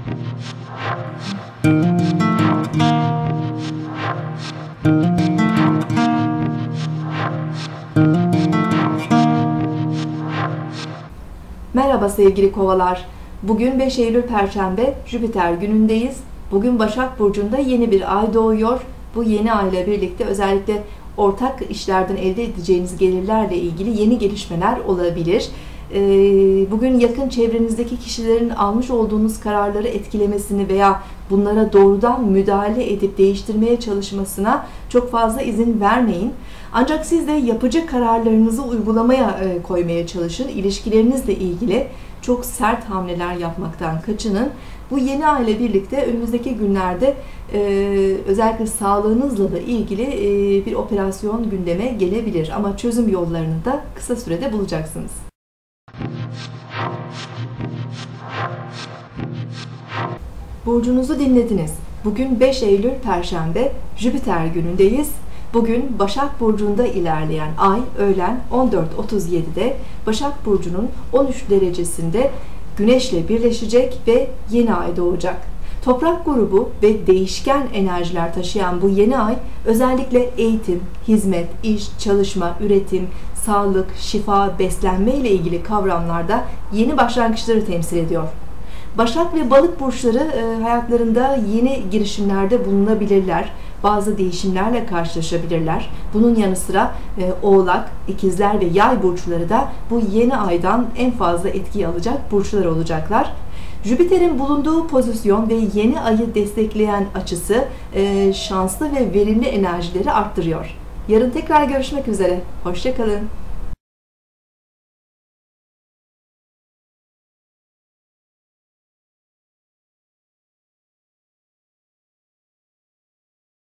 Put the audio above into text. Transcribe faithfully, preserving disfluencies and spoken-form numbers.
Merhaba sevgili kovalar. Bugün beş Eylül Perşembe, Jüpiter günündeyiz. Bugün Başak Burcu'nda yeni bir ay doğuyor. Bu yeni ay ile birlikte özellikle ortak işlerden elde edeceğiniz gelirlerle ilgili yeni gelişmeler olabilir. Bugün yakın çevrenizdeki kişilerin almış olduğunuz kararları etkilemesini veya bunlara doğrudan müdahale edip değiştirmeye çalışmasına çok fazla izin vermeyin. Ancak siz de yapıcı kararlarınızı uygulamaya koymaya çalışın. İlişkilerinizle ilgili çok sert hamleler yapmaktan kaçının. Bu yeni ay ile birlikte önümüzdeki günlerde özellikle sağlığınızla da ilgili bir operasyon gündeme gelebilir. Ama çözüm yollarını da kısa sürede bulacaksınız. Burcunuzu dinlediniz. Bugün beş Eylül Perşembe, Jüpiter günündeyiz. Bugün Başak Burcu'nda ilerleyen ay öğlen on dört otuz yedi'de Başak Burcu'nun on üç derecesinde Güneş'le birleşecek ve yeni ay doğacak. Toprak grubu ve değişken enerjiler taşıyan bu yeni ay özellikle eğitim, hizmet, iş, çalışma, üretim, sağlık, şifa, beslenme ile ilgili kavramlarda yeni başlangıçları temsil ediyor. Başak ve Balık burçları hayatlarında yeni girişimlerde bulunabilirler. Bazı değişimlerle karşılaşabilirler. Bunun yanı sıra Oğlak, İkizler ve Yay burçları da bu yeni aydan en fazla etki alacak burçlar olacaklar. Jüpiter'in bulunduğu pozisyon ve yeni ayı destekleyen açısı şanslı ve verimli enerjileri arttırıyor. Yarın tekrar görüşmek üzere. Hoşça kalın.